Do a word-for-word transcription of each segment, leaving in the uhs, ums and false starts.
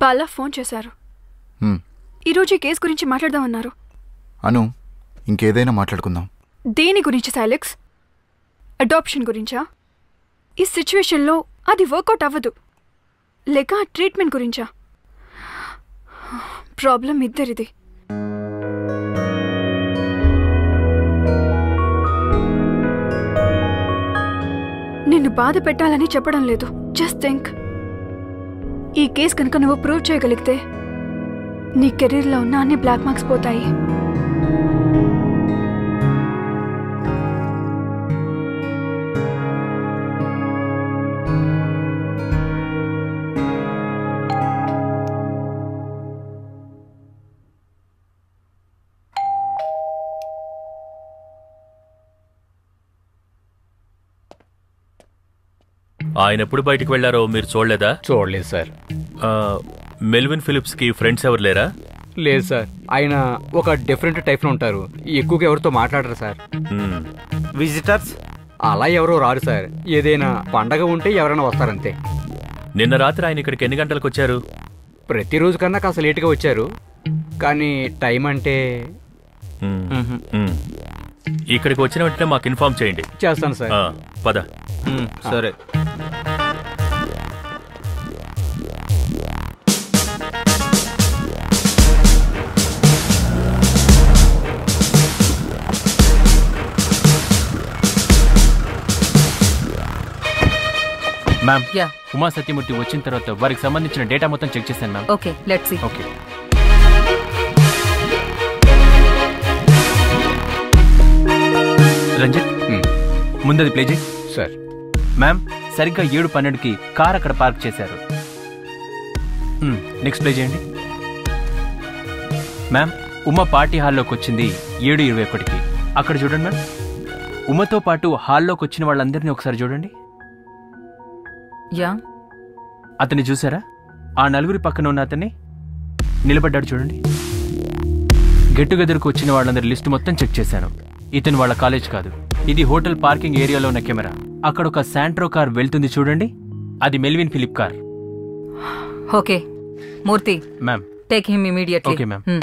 Bala phone చేశారు. ఈరోజు ఈ కేసు గురించి మాట్లాడదామన్నారు. అను, ఇంకేదైనా మాట్లాడుకుందాం. దేని గురించి సైలెక్స్? అడాప్షన్ గురించా? ఈ సిచ్యువేషన్లో అది వర్కౌట్ అవ్వదు. లేక ట్రీట్మెంట్ గురించా? ప్రాబ్లం ఇద్దరిది. నిన్ను బాధ పెట్టాలని చెప్పడం లేదు. జస్ట్ థింక్, ఈ కేసు కనుక నువ్వు ప్రూవ్ చేయగలిగితే నీ కెరీర్లో ఉన్న అన్ని బ్లాక్ మార్క్స్ పోతాయి. ఆయన ఎప్పుడు బయటికి వెళ్లారో మీరు చూడలేదా? చూడలేదు సార్. మెల్విన్ ఫిలిప్స్ కి ఫ్రెండ్స్ ఎవరు లేరా? లేదు సార్, ఆయన ఒక డిఫరెంట్ టైప్ లో ఉంటారు. ఎక్కువగా ఎవరితో మాట్లాడరు సార్. విజిటర్స్ అలా ఎవరో రారు సార్. ఏదైనా పండగ ఉంటే ఎవరైనా వస్తారంతే. నిన్న రాత్రి ఆయన ఇక్కడికి ఎన్ని గంటలకు వచ్చారు? ప్రతిరోజు కన్నా కాస్త లేటుగా వచ్చారు, కానీ టైం అంటే ఇక్కడికి వచ్చిన వెంటనే మాకు ఇన్ఫార్మ్ చేయండి. చేస్తాను సార్. పద. సరే. మ్యామ్, ఉమా సత్యమూర్తి వచ్చిన తర్వాత వారికి సంబంధించిన డేటా మొత్తం చెక్ చేశాను ma'am. Okay, let's see. Okay. Ranjith, ముందది ప్లే చేయి. సార్. మ్యామ్, సరిగ్గా ఏడు పన్నెండుకి కార్ అక్కడ పార్క్ చేశారు. నెక్స్ట్ ప్లే చేయండి. మ్యామ్, ఉమ పార్టీ హాల్లోకి వచ్చింది ఏడు ఇరవై ఒకటికి. అక్కడ చూడండి మ్యామ్. ఉమతో పాటు హాల్లోకి వచ్చిన వాళ్ళందరినీ ఒకసారి చూడండి. యా, అతన్ని చూసారా? ఆ నలుగురి పక్కన ఉన్న అతన్ని నిలబడ్డాడు చూడండి. గెట్ టుగెదర్కి వచ్చిన వాళ్ళందరి లిస్ట్ మొత్తం చెక్ చేశాను. ఇతను వాళ్ళ కాలేజ్ కాదు, ఇది హోటల్ పార్కింగ్ ఏరియాలో ఉన్న కెమెరా. అక్కడ ఒక శాంట్రో కార్ వెళ్తుంది చూడండి, అది Melvin Philip car. Okay Murthy, ma'am, take him immediately. Okay ma'am.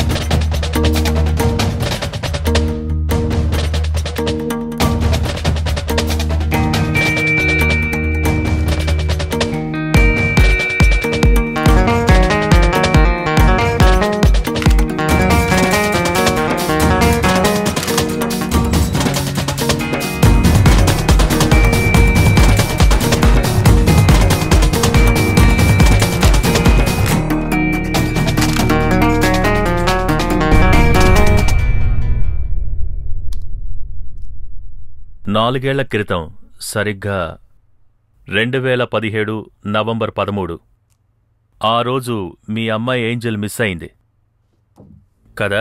నాలుగేళ్ల క్రితం, సరిగ్గా రెండు వేల పదిహేడు నవంబర్ పదమూడు, ఆ రోజు మీ అమ్మాయి ఏంజెల్ మిస్ అయింది కదా?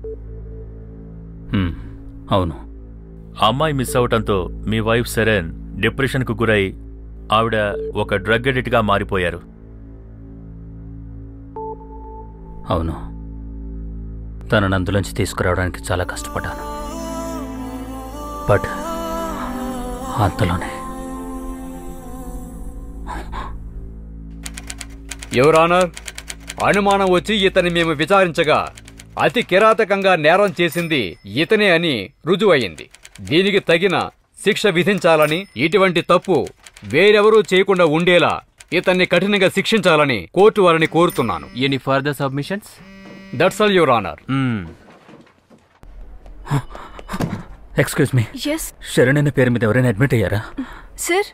అవును. అమ్మాయి మిస్ అవటంతో మీ వైఫ్ సెరెన్ డిప్రెషన్కు గురై ఆవిడ ఒక డ్రగ్ ఎడిట్గా మారిపోయారు. అవును, తనను అందులోంచి తీసుకురావడానికి చాలా కష్టపడ్డాను. బట్ అంతలోనే యువర్ ఆనర్, అనుమానం వచ్చి ఇతన్ని మేము విచారించగా అతి కిరాతకంగా నేరం చేసింది ఇతనే అని రుజువయింది. దీనికి తగిన శిక్ష విధించాలని, ఇటువంటి తప్పు వేరెవరూ చేయకుండా ఉండేలా ఇతన్ని కఠినంగా శిక్షించాలని కోర్టు వారిని కోరుతున్నాను. Any further submissions? That's all your honour. Excuse me, yes Sharan అనే పేరు మీద ఎవరైనా అడ్మిట్ అయ్యారా? సార్.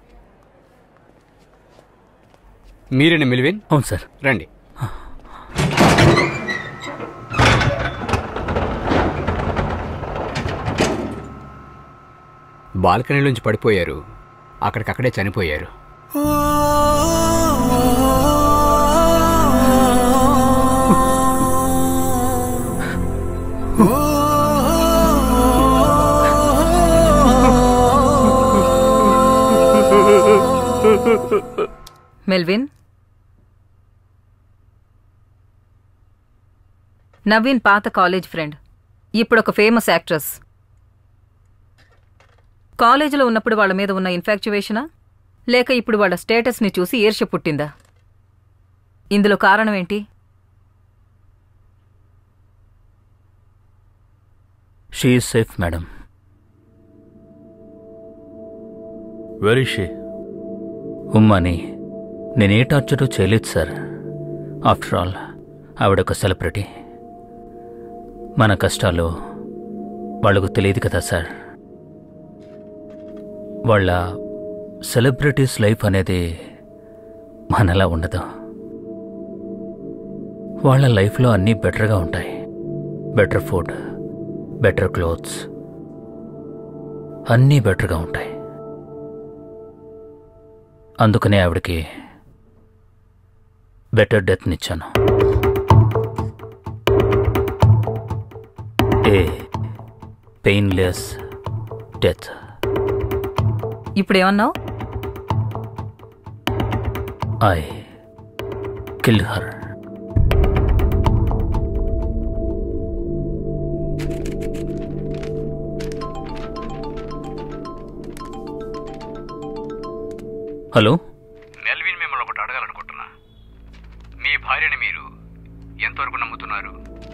మీరేనా మిల్విన్? అవును సార్. రండి. బాల్కనీలోంచి పడిపోయారు, అక్కడికక్కడే చనిపోయారు. మెల్విన్, నవీన్ పాత కాలేజ్ ఫ్రెండ్, ఇప్పుడు ఒక ఫేమస్ యాక్ట్రెస్. కాలేజీలో ఉన్నప్పుడు వాళ్ళ మీద ఉన్న ఇన్ఫాక్చువేషనా, లేక ఇప్పుడు వాళ్ళ స్టేటస్ని చూసి ఈర్ష్య పుట్టిందా? ఇందులో కారణం ఏంటి? She is safe madam. Very she. ఉమ్మని నేనే టార్చరు చేయలేదు సార్. ఆఫ్టర్ ఆల్ ఆవిడొక సెలబ్రిటీ. మన కష్టాలు వాళ్ళకు తెలియదు కదా సార్. వాళ్ళ సెలబ్రిటీస్ లైఫ్ అనేది మనలా ఉండదు. వాళ్ళ లైఫ్లో అన్నీ బెటర్గా ఉంటాయి. బెటర్ ఫుడ్, బెటర్ క్లోత్స్, అన్నీ బెటర్గా ఉంటాయి. అందుకనే ఆవిడకి బెటర్ డెత్నిచ్చాను. A painless death. ఇప్పుడేమన్నావు? I kill her. Hello, Melvin మిమ్మల్ని ఒకటి అడగాలనుకుంటున్నా. మీ భార్యని మీరు ఎంతవరకు నమ్ముతున్నారు?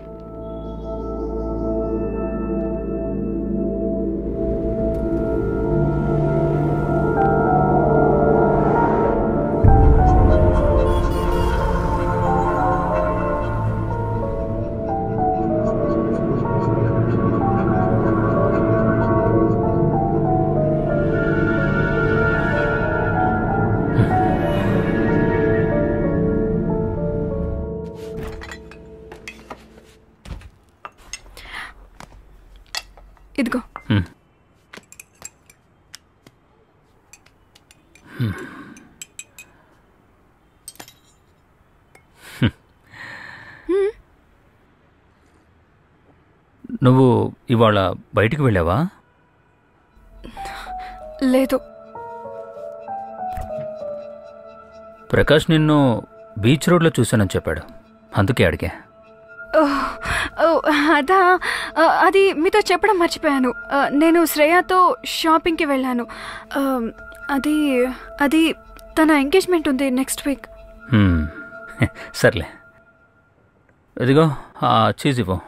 ఇదిగో. నువ్వు ఇవాళ బయటికి వెళ్ళావా? లేదు. ప్రకాష్ నిన్ను బీచ్ రోడ్లో చూశానని చెప్పాడు, అందుకే అడిగా. అదా, అది మీతో చెప్పడం మర్చిపోయాను. నేను శ్రేయాతో షాపింగ్కి వెళ్ళాను. అది అది తన ఎంగేజ్మెంట్ ఉంది నెక్స్ట్ వీక్. సర్లే, ఇదిగో ఆ చీజ్ ఇవ్వు.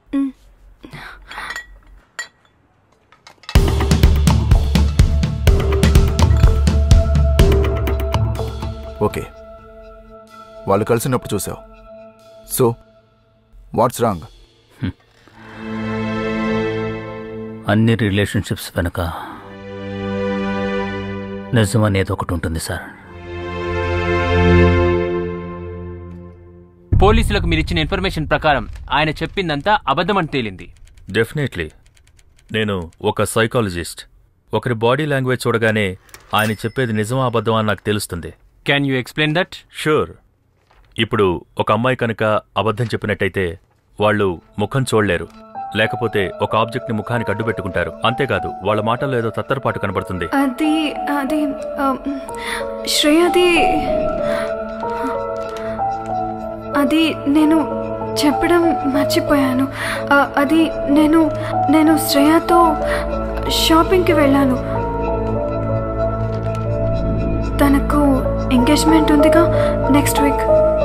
ఓకే, వాళ్ళు కలిసినప్పుడు చూసావు. So what's wrong? అన్ని రిలేషన్షిప్స్ వెనుక నిజం అనేది ఒకటి ఉంటుంది సార్. పోలీసులకు మీరిచ్చిన ఇన్ఫర్మేషన్ ప్రకారం ఆయన చెప్పిందంతా అబద్ధమని తేలింది. డెఫినెట్లీ. నేను ఒక సైకాలజిస్ట్. ఒకరి బాడీ లాంగ్వేజ్ చూడగానే ఆయన చెప్పేది నిజమా అబద్ధమా అని నాకు తెలుస్తుంది. Can you explain that? Sure. ఇప్పుడు ఒక అమ్మాయి కనుక అబద్ధం చెప్పినట్టయితే వాళ్ళు ముఖం చూడలేరు, లేకపోతే ఒక ఆబ్జెక్ట్ ని ముఖానికి అడ్డు పెట్టుకుంటారు. అంతేకాదు వాళ్ళ మాటల్లో ఏదో తత్తరపాటు కనబడుతుంది. అది అది శ్రేయది అది నేను చెప్పడం మర్చిపోయాను. అది నేను నేను శ్రేయతో షాపింగ్కి వెళ్ళాను. తనకు ఎంగేజ్మెంట్ ఉందిగా నెక్స్ట్ వీక్.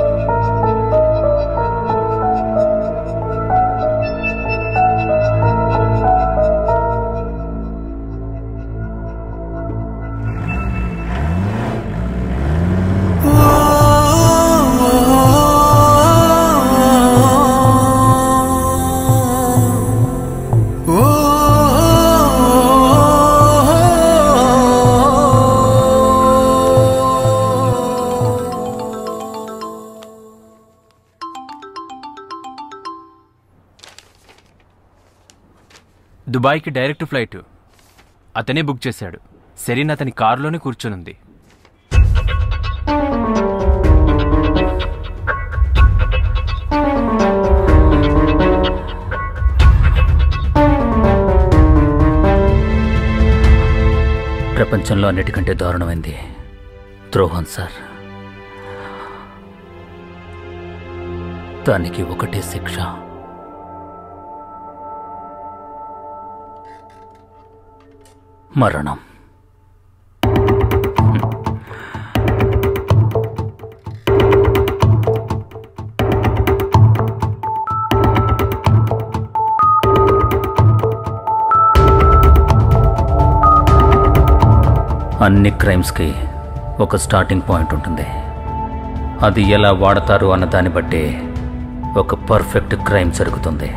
దుబాయ్కి డైరెక్ట్ ఫ్లైట్ అతనే బుక్ చేశాడు. సెరీన్ అతని కారులోనే కూర్చొనుంది. ప్రపంచంలో అన్నిటికంటే దారుణమైంది ద్రోహం సార్. దానికి ఒకటే శిక్ష, మరణం. అన్ని క్రైమ్స్కి ఒక స్టార్టింగ్ పాయింట్ ఉంటుంది. అది ఎలా వాడతారు అన్న దాన్ని బట్టి ఒక పర్ఫెక్ట్ క్రైమ్ జరుగుతుంది.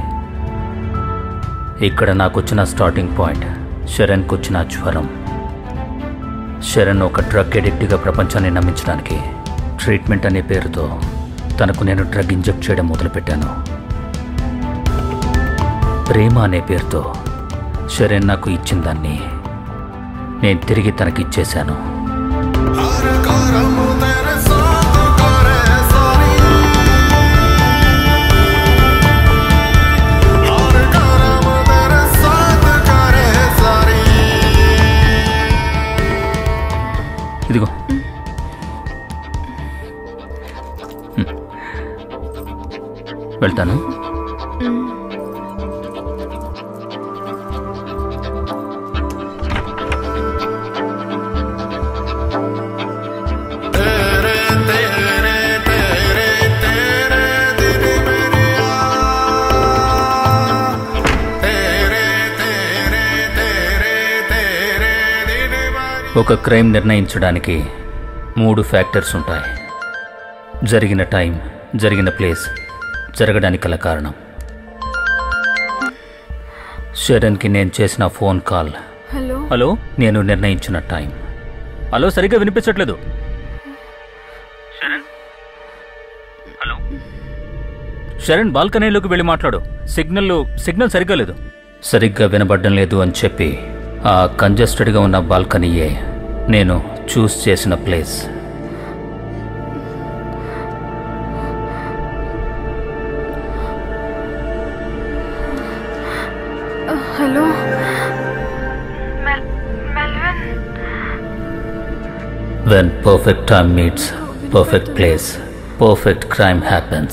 ఇక్కడ నాకు వచ్చిన స్టార్టింగ్ పాయింట్ శరణ్కి వచ్చిన జ్వరం. శరణ్ ఒక డ్రగ్ ఎడిక్ట్గా ప్రపంచాన్ని నమ్మించడానికి ట్రీట్మెంట్ అనే పేరుతో తనకు నేను డ్రగ్ ఇంజెక్ట్ చేయడం మొదలుపెట్టాను. ప్రేమ అనే పేరుతో శరణ్ నాకు ఇచ్చిన దాన్ని నేను తిరిగి తనకి ఇచ్చేశాను. ఇదిగో వెళ్తాను. ఒక క్రైమ్ నిర్ణయించడానికి మూడు ఫ్యాక్టర్స్ ఉంటాయి. జరిగిన టైం, జరిగిన ప్లేస్, జరగడానికి గల కారణం. శరణ్కి నేను చేసిన ఫోన్ కాల్, హలో హలో నేను నిర్ణయించిన టైం. హలో సరిగ్గా వినిపించట్లేదు. శరణ్ హలో శరణ్ బాల్కనీలోకి వెళ్ళి మాట్లాడు. సిగ్నల్ సిగ్నల్ సరిగ్గా లేదు. సరిగ్గా వినబడ్డం లేదు అని చెప్పి ఆ కంజెస్టెడ్గా ఉన్న బాల్కనీయే నేను చూస్ చేసిన place. Hello When perfect time meets perfect place, perfect crime happens.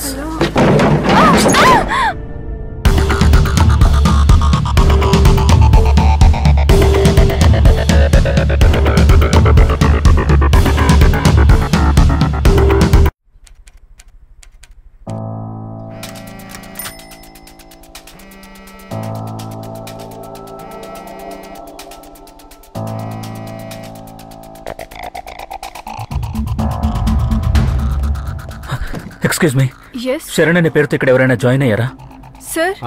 Excuse me, yes Sharan అనే పేరుతో ఇక్కడ ఎవరైనా జాయిన్ అయ్యారా? సార్.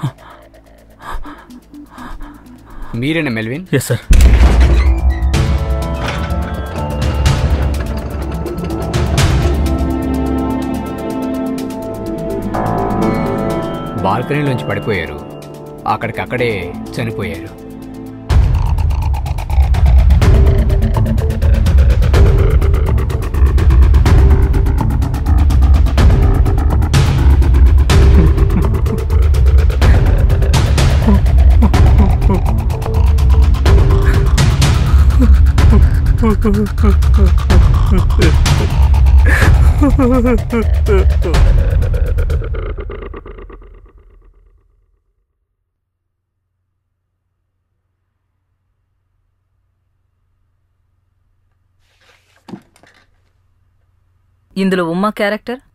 మీరేనా మెల్విన్? Yes sir. బాల్కనీలోంచి పడిపోయారు, అక్కడికక్కడే చనిపోయారు. ఇందులో ఉమ్మా క్యారెక్టర్